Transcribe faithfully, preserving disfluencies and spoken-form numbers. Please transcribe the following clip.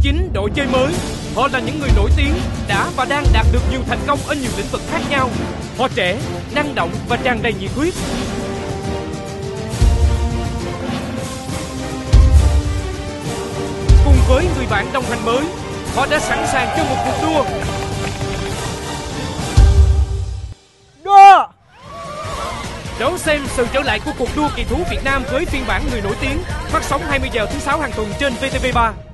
Chính đội chơi mới. Họ là những người nổi tiếng, đã và đang đạt được nhiều thành công ở nhiều lĩnh vực khác nhau. Họ trẻ, năng động và tràn đầy nhiệt huyết. Cùng với người bạn đồng hành mới, họ đã sẵn sàng cho một cuộc đua. Đua! Đón xem sự trở lại của cuộc đua kỳ thú Việt Nam với phiên bản người nổi tiếng, phát sóng hai mươi giờ thứ sáu hàng tuần trên vê tê vê ba.